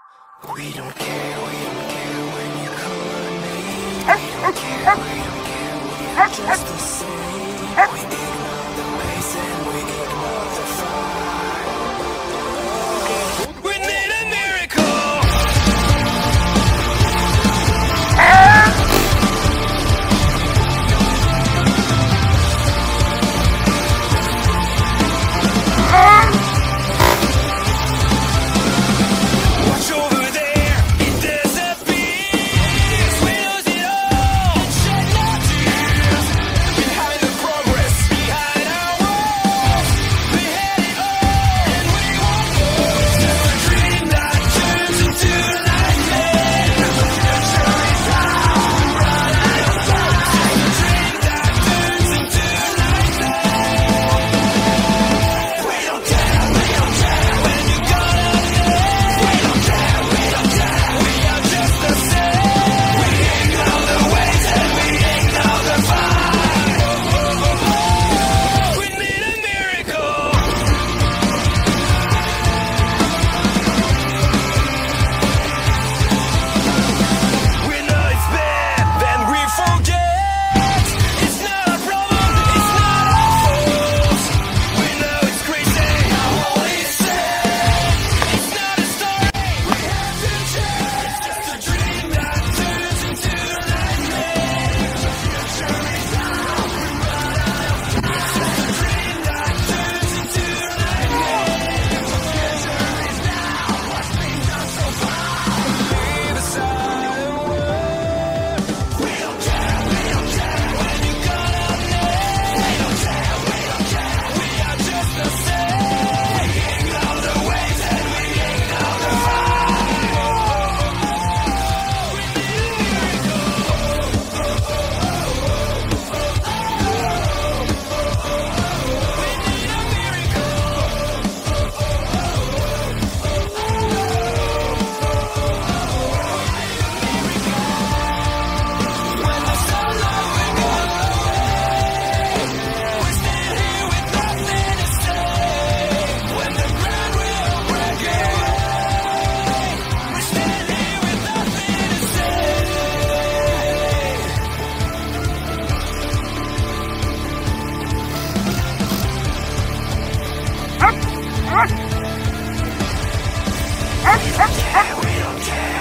We don't care when you call our name. We don't care, we are just the same. We ignore the waste and we ignore the fight. We need a miracle. Watch over there, it disappears. We lose it all and shed no tears. Behind the progress, behind our walls, we had it all and we want more. Just a dream that turns into a nightmare. The future is ours, we run out of time. Just a dream that turns into a nightmare. We don't care when you got us there. We don't care, we are just the same. We ignore the waves and we ignore the fire. We need a miracle. We know it's bad, then we forget. It's not a problem, it's not our fault. We know it's crazy, how all is said. It's not a story, we have to change. It's just a dream that turns into a nightmare. The future is ours, we run out of time. It's just a dream that turns into a nightmare. The future is now, what's been done so far. Leave the silent word. We don't care when you got up there. We don't care, we are just the same. We ignore the waves and we ignore the fire. We need a When the sunlight will go away, we stand here with nothing to say. When the ground will break away, we stand here with nothing to say. We don't care.